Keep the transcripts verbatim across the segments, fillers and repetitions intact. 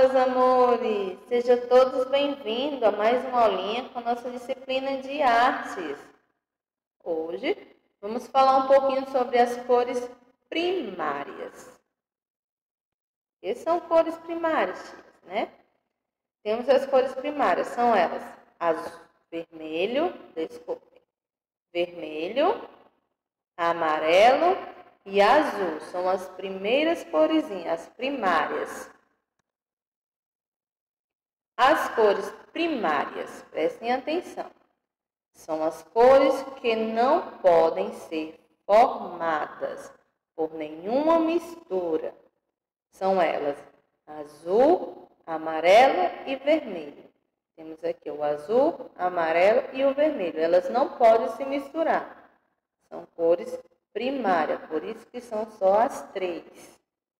meus amores! Sejam todos bem-vindos a mais uma aulinha com a nossa disciplina de artes. Hoje vamos falar um pouquinho sobre as cores primárias. O que são cores primárias, né? Temos as cores primárias, são elas: azul, vermelho, desculpe, vermelho, amarelo e azul. São as primeiras coresinhas, as primárias. As cores primárias, prestem atenção, são as cores que não podem ser formadas por nenhuma mistura. São elas azul, amarelo e vermelho. Temos aqui o azul, amarelo e o vermelho. Elas não podem se misturar. São cores primárias, por isso que são só as três.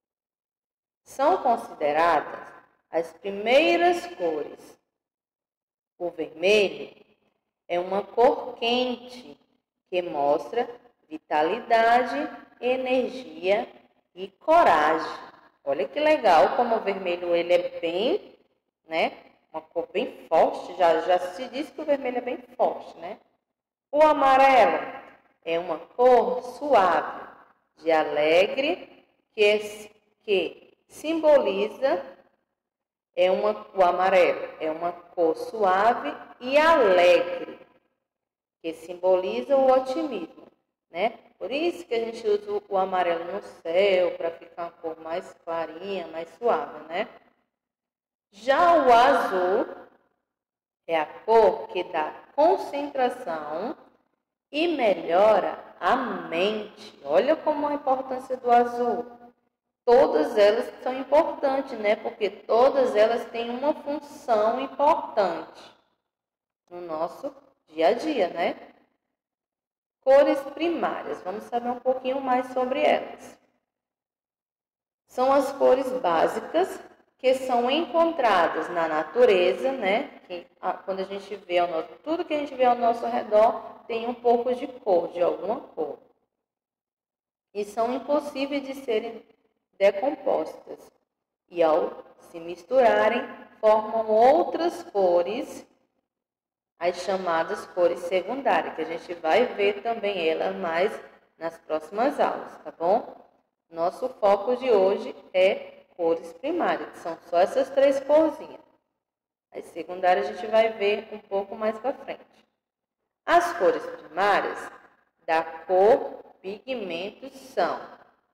São consideradas as primeiras cores. O vermelho é uma cor quente que mostra vitalidade, energia e coragem. Olha que legal como o vermelho ele é bem, né? Uma cor bem forte. Já, já se diz que o vermelho é bem forte, né? O amarelo é uma cor suave, de alegre, que, que simboliza É uma, o amarelo é uma cor suave e alegre, que simboliza o otimismo, né? Por isso que a gente usa o amarelo no céu, para ficar uma cor mais clarinha, mais suave, né? Já o azul é a cor que dá concentração e melhora a mente. Olha como a importância do azul. Todas elas são importantes, né? Porque todas elas têm uma função importante no nosso dia a dia, né? Cores primárias, vamos saber um pouquinho mais sobre elas. São as cores básicas que são encontradas na natureza, né? Que, quando a gente vê ao nosso, tudo que a gente vê ao nosso redor tem um pouco de cor, de alguma cor. E são impossíveis de serem decompostas, e ao se misturarem formam outras cores, as chamadas cores secundárias, que a gente vai ver também elas mais nas próximas aulas, tá bom? Nosso foco de hoje é cores primárias, que são só essas três corzinhas. As secundárias a gente vai ver um pouco mais para frente. As cores primárias da cor pigmento são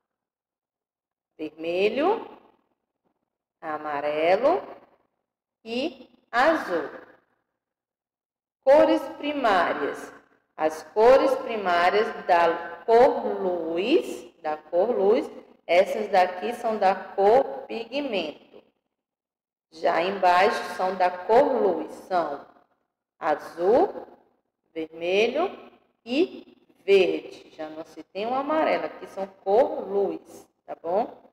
vermelho, amarelo e azul. Cores primárias. As cores primárias da cor luz, da cor luz, essas daqui são da cor pigmento. Já embaixo são da cor luz, são azul, vermelho e verde. Já não se tem o amarelo, aqui são cor luz, tá bom?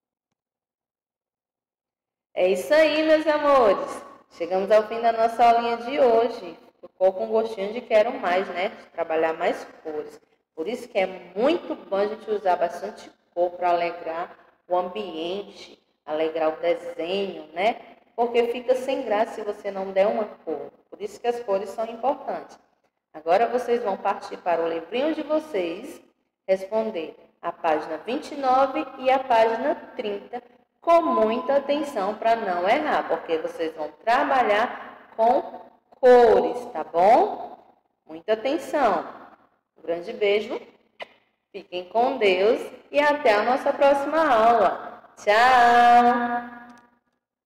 É isso aí, meus amores. Chegamos ao fim da nossa aulinha de hoje. Ficou com gostinho de quero mais, né? De trabalhar mais cores. Por isso que é muito bom a gente usar bastante cor para alegrar o ambiente, alegrar o desenho, né? Porque fica sem graça se você não der uma cor. Por isso que as cores são importantes. Agora vocês vão partir para o livrinho de vocês, responder a página vinte e nove e a página trinta, com muita atenção para não errar, porque vocês vão trabalhar com cores, tá bom? Muita atenção. Um grande beijo, fiquem com Deus e até a nossa próxima aula. Tchau!